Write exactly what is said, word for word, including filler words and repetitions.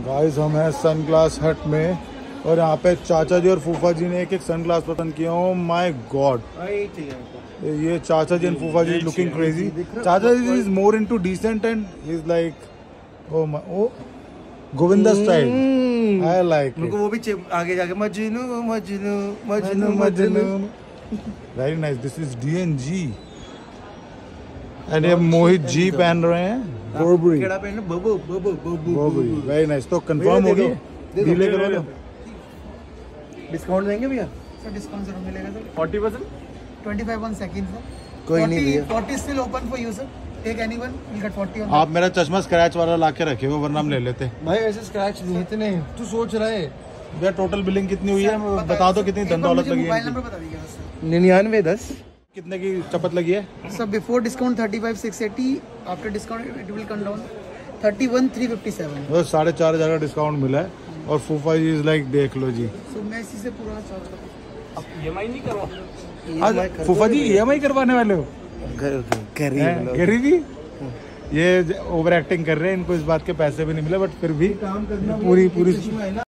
Guys हम हैं sun glass हट में और यहाँ पे चाचा जी और फूफा जी ने एक एक सन ग्लास पसंद किया। ओ माय गॉड, ये चाचा जी एंड फूफा जी लुकिंग क्रेजी। चाचा ji is more into decent and he is like oh oh Govinda style. I like उनको वो भी आगे जाके Majnu Majnu Majnu Majnu. Very nice. This is D N G and ये मोहित जी पहन रहे हैं बर्बरी। केड़ा पहन बबू बबू बबू बर्बरी। Very nice. तो कंफर्म होगी, डीले करो लो। डिस्काउंट देंगे भैया? सर डिस्काउंट जरूर मिलेगा sir. Forty percent twenty five one second sir. कोई नहीं भैया। Forty still open for you sir. Take anyone will get forty. आप मेरा चश्मा स्क्रैच वाला ला के रखे हो वरना हम ले लेते। भाई ऐसे स्क्रैच नहीं इतने तू सोच रहा है। भैया टोटल बिलिंग कितनी हुई है बता दो, कितनी धन दौलत लगी है? मोबाइल नंबर बता दीजिएगा सर। निन्यानवे दस। कितने की चपत लगी है? Sir before discount thirty five six eighty, after discount it will come down thirty one three fifty seven. बस साढ़े चार हजार का डिस्काउंट मिला है और फूफा जी इज लाइक देख लो जी। सो मैं इसी से पूरा चाहता हूँ। अब ईएमआई नहीं करवा? फूफा जी ई एम आई करवाने वाले हो? गरीब गरीबी। ये ओवर एक्टिंग कर रहे हैं, इनको इस बात के पैसे भी नहीं मिले बट फिर भी पूरी पूरी